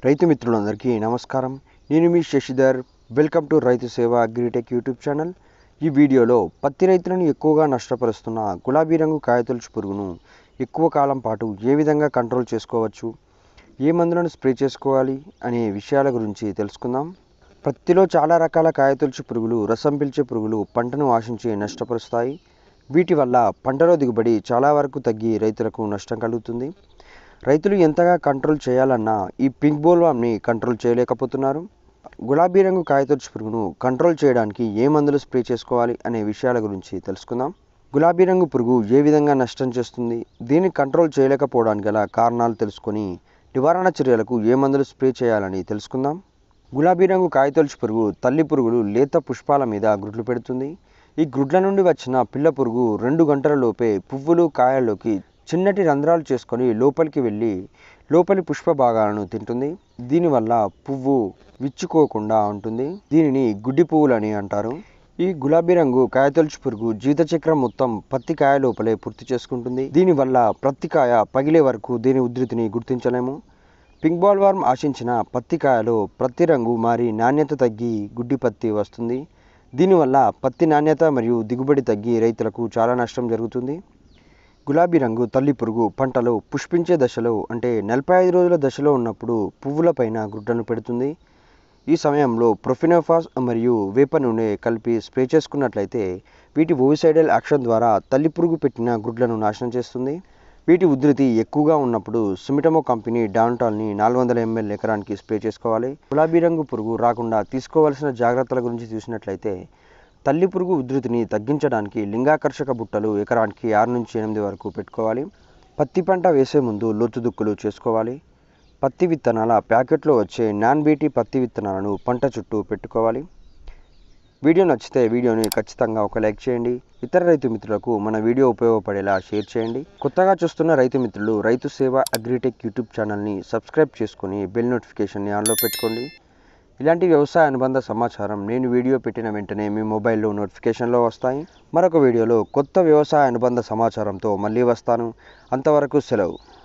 రైతు మిత్రులందరికీ నమస్కారం. నేను మీ శశిధర్. వెల్కమ్ టు రైతు సేవ అగ్రిటెక్ యూట్యూబ్ ఛానల్. ఈ వీడియోలో పత్తి రైతులను ఎక్కువగా నష్టపరుస్తున్న గులాబీ రంగు కాయతొలుచు పురుగును ఎక్కువ కాలం పాటు ఏ విధంగా కంట్రోల్ చేసుకోవచ్చు, ఏ మందులను స్ప్రే చేసుకోవాలి అనే విషయాల గురించి తెలుసుకుందాం. పత్తిలో చాలా రకాల కాయతొలుచు పురుగులు, రసం పీల్చే పురుగులు పంటను ఆశించి నష్టపరుస్తాయి. వీటి వల్ల పంటలో దిగుబడి చాలా వరకు తగ్గి రైతులకు నష్టం కలుగుతుంది. రైతులు ఎంతగా కంట్రోల్ చేయాలన్నా ఈ పింక్ బోల్వామ్ని కంట్రోల్ చేయలేకపోతున్నారు. గులాబీ రంగు కాయతొలుచు పురుగును కంట్రోల్ చేయడానికి ఏ మందులు స్ప్రే చేసుకోవాలి అనే విషయాల గురించి తెలుసుకుందాం. గులాబీ రంగు పురుగు ఏ విధంగా నష్టం చేస్తుంది, దీన్ని కంట్రోల్ చేయలేకపోవడానికి గల కారణాలు తెలుసుకొని నివారణ చర్యలకు ఏ మందులు స్ప్రే చేయాలని తెలుసుకుందాం. గులాబీ రంగు కాయతొలుచు పురుగు తల్లి పురుగులు లేత పుష్పాల మీద గుడ్లు పెడుతుంది. ఈ గుడ్ల నుండి వచ్చిన పిల్ల పురుగు 2 గంటల లోపే పువ్వులు, కాయల్లోకి చిన్నటి రంధ్రాలు చేసుకొని లోపలికి వెళ్ళి లోపలి పుష్ప భాగాలను తింటుంది. దీనివల్ల పువ్వు విచ్చుకోకుండా ఉంటుంది. దీనిని గుడ్డి పువ్వులని అంటారు. ఈ గులాబీ రంగు కాయతొలుచు పురుగు జీవిత చక్రం మొత్తం పత్తి కాయ లోపలే పూర్తి చేసుకుంటుంది. దీనివల్ల ప్రతి కాయ పగిలే వరకు దీని ఉధృతిని గుర్తించలేము. పింక్ బోల్వార్మ్ ఆశించిన పత్తి కాయలో ప్రతి రంగు మారి నాణ్యత తగ్గి గుడ్డి పత్తి వస్తుంది. దీనివల్ల పత్తి నాణ్యత మరియు దిగుబడి తగ్గి రైతులకు చాలా నష్టం జరుగుతుంది. గులాబీ రంగు తల్లి పురుగు పంటలో పుష్పించే దశలో అంటే 45 రోజుల దశలో ఉన్నప్పుడు పువ్వులపైన గుడ్లను పెడుతుంది. ఈ సమయంలో ప్రొఫెనోఫాస్ మరియు వేప నూనె కలిపి స్ప్రే చేసుకున్నట్లయితే వీటి ఓవిసైడల్ యాక్షన్ ద్వారా తల్లి పురుగు పెట్టిన గుడ్లను నాశనం చేస్తుంది. వీటి ఉధృతి ఎక్కువగా ఉన్నప్పుడు సుమిటమో కంపెనీ డాంటాల్ని 400 ml ఎకరానికి స్ప్రే చేసుకోవాలి. గులాబీ రంగు పురుగు రాకుండా తీసుకోవాల్సిన జాగ్రత్తల గురించి చూసినట్లయితే తల్లి పురుగు ఉధృతిని తగ్గించడానికి లింగాకర్షక బుట్టలు ఎకరానికి 6 నుంచి 8 వరకు పెట్టుకోవాలి. పత్తి పంట వేసే ముందు లోతు దుక్కులు చేసుకోవాలి. పత్తి విత్తనాల ప్యాకెట్లో వచ్చే నాన్ బీటీ పత్తి విత్తనాలను పంట చుట్టూ పెట్టుకోవాలి. వీడియో నచ్చితే వీడియోని ఖచ్చితంగా ఒక లైక్ చేయండి. ఇతర రైతు మిత్రులకు మన వీడియో ఉపయోగపడేలా షేర్ చేయండి. కొత్తగా చూస్తున్న రైతు మిత్రులు రైతు సేవ అగ్రిటెక్ యూట్యూబ్ ఛానల్ని సబ్స్క్రైబ్ చేసుకొని బెల్ నోటిఫికేషన్ని ఆన్లో పెట్టుకోండి. ఇలాంటి వ్యవసాయ అనుబంధ సమాచారం నేను వీడియో పెట్టిన వెంటనే మీ మొబైల్లో నోటిఫికేషన్లో వస్తాయి. మరొక వీడియోలో కొత్త వ్యవసాయ అనుబంధ సమాచారంతో మళ్ళీ వస్తాను. అంతవరకు సెలవు.